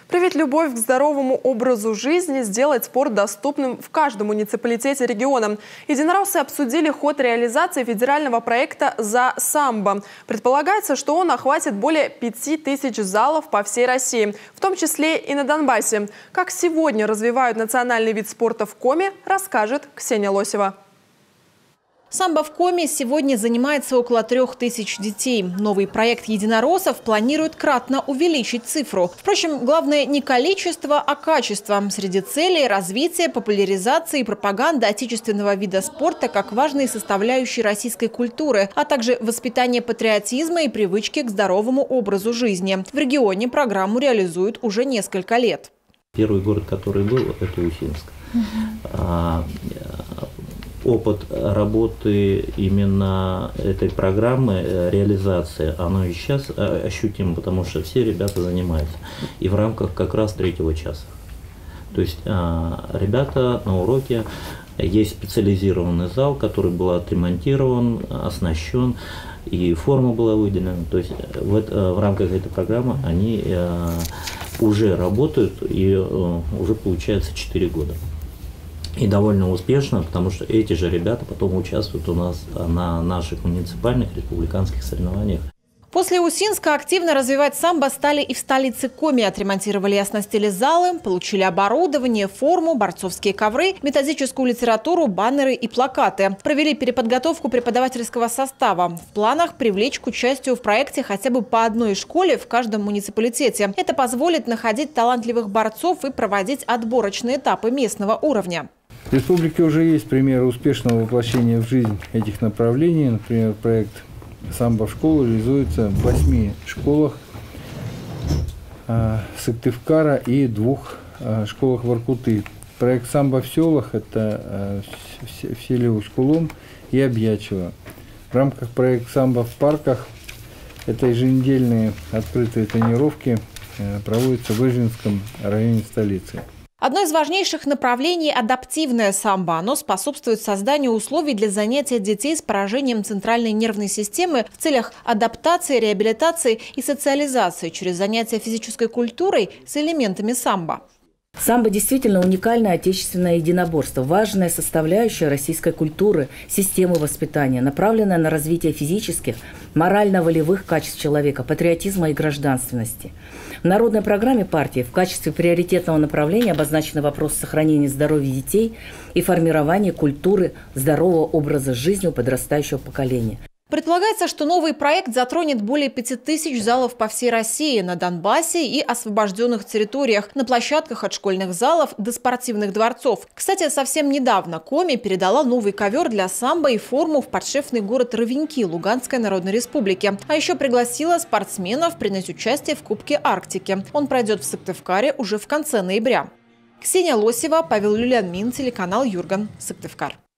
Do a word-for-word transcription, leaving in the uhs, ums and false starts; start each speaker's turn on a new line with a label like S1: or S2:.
S1: Привить любовь к здоровому образу жизни, сделать спорт доступным в каждом муниципалитете региона. Единороссы обсудили ход реализации федерального проекта «За самбо». Предполагается, что он охватит более пяти тысяч залов по всей России, в том числе и на Донбассе. Как сегодня развивают национальный вид спорта в Коми, расскажет Ксения Лосева.
S2: Самбо в Коми сегодня занимается около трех тысяч детей. Новый проект единороссов планирует кратно увеличить цифру. Впрочем, главное не количество, а качество. Среди целей – развитие, популяризация и пропаганда отечественного вида спорта как важные составляющие российской культуры, а также воспитание патриотизма и привычки к здоровому образу жизни. В регионе программу реализуют уже несколько лет.
S3: Первый город, который был, это Усинск. А, опыт работы именно этой программы, реализации, оно и сейчас ощутимо, потому что все ребята занимаются. И в рамках как раз третьего часа. То есть а, ребята на уроке, есть специализированный зал, который был отремонтирован, оснащен, и форма была выделена. То есть в, это, в рамках этой программы они а, уже работают, и а, уже получается четыре года. И довольно успешно, потому что эти же ребята потом участвуют у нас на наших муниципальных республиканских соревнованиях.
S2: После Усинска активно развивать самбо стали и в столице Коми. Отремонтировали и оснастили залы, получили оборудование, форму, борцовские ковры, методическую литературу, баннеры и плакаты. Провели переподготовку преподавательского состава. В планах привлечь к участию в проекте хотя бы по одной школе в каждом муниципалитете. Это позволит находить талантливых борцов и проводить отборочные этапы местного уровня.
S4: В республике уже есть примеры успешного воплощения в жизнь этих направлений. Например, проект «Самбо в школу» реализуется в восьми школах э, Сыктывкара и двух э, школах Воркуты. Проект «Самбо в селах» – это э, в селе Усть-Кулом и Обьячево. В рамках проекта «Самбо в парках» это еженедельные открытые тренировки э, проводятся в Ижинском районе столицы.
S2: Одно из важнейших направлений – адаптивное самбо. Оно способствует созданию условий для занятия детей с поражением центральной нервной системы в целях адаптации, реабилитации и социализации через занятия физической культурой с элементами самбо.
S5: Самбо действительно уникальное отечественное единоборство, важная составляющая российской культуры, системы воспитания, направленная на развитие физических, морально-волевых качеств человека, патриотизма и гражданственности. В народной программе партии в качестве приоритетного направления обозначены вопросы сохранения здоровья детей и формирования культуры здорового образа жизни у подрастающего поколения.
S2: Предполагается, что новый проект затронет более пяти тысяч залов по всей России, на Донбассе и освобожденных территориях, на площадках от школьных залов до спортивных дворцов. Кстати, совсем недавно Коми передала новый ковер для самбо и форму в подшефный город Ровеньки Луганской Народной Республики. А еще пригласила спортсменов принять участие в Кубке Арктики. Он пройдет в Сыктывкаре уже в конце ноября. Ксения Лосева, Павел Люлянмин, телеканал Юрган, Сыктывкар.